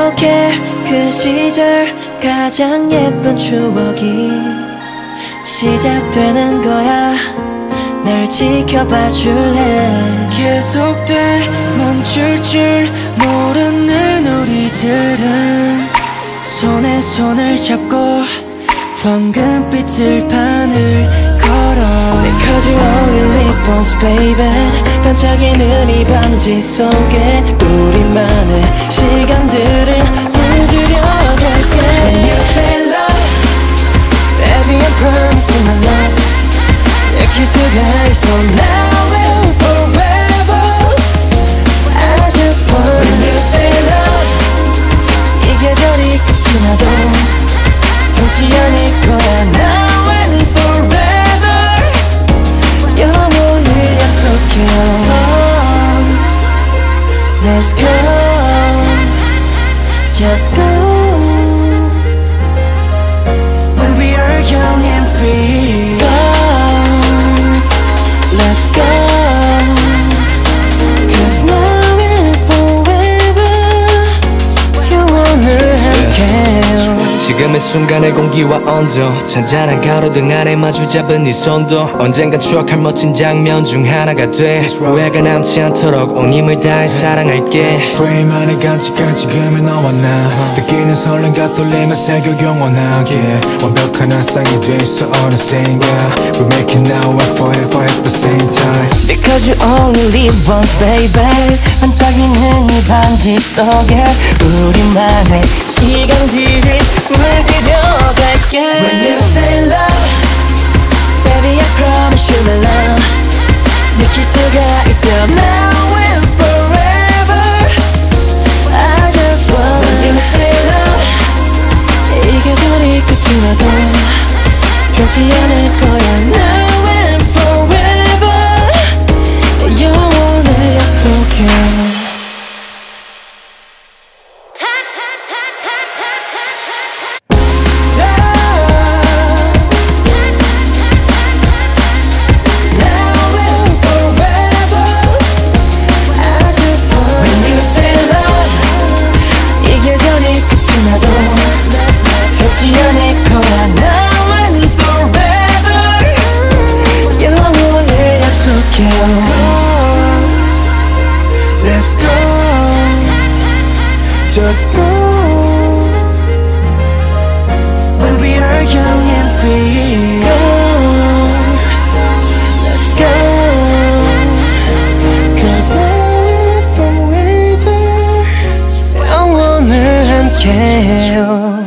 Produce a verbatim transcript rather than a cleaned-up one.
기억해 그 시절 가장 예쁜 추억이 시작되는 거야. 날 지켜봐 줄래? 계속돼 멈출 줄 모르는 우리들은 손에 손을 잡고 황금빛 들판을 걸어. Because you only live once baby. 반짝이는 이 반지 속에 우리만의 시간들을 물들여갈게. When you say love baby I'm promising my love. 내 키스가 있어 now and forever. I just want when you say love 이 계절이 끝이 나도 변치 않을 거야 now and forever. 영원히 약속해. Come, let's go, just go. When we are young and free. Come, let's go. Cause now and forever 영원을 함께. 지금의 순간의 공기와 온도 잔잔한 가로등 아래 마주 잡은 네 손도 언젠간 추억할 멋진 장면 중 하나가 돼. 후회가 남지 않도록 온 힘을 다해 사랑할게. 프레임 안에 간직한 지금의 너와 나 느끼는 설렘과 떨림을 새겨 영원하게 완벽한 한 쌍이 돼 있어 어느샌가 We make it now and forever at the same time. Because you only live once baby. 반짝이는 이 반지 속에 우리만의 시간들을 물들여갈게. When you say love baby I promise you my love. 내 키스가 있어 now and forever. I just want when you say love 이 계절이 끝이 나도 변치 않을 거야 now and forever. 영원을 약속해. Let's go, just go. When we are young and free. Go, let's go. Cause now and forever 영원을 함께해요.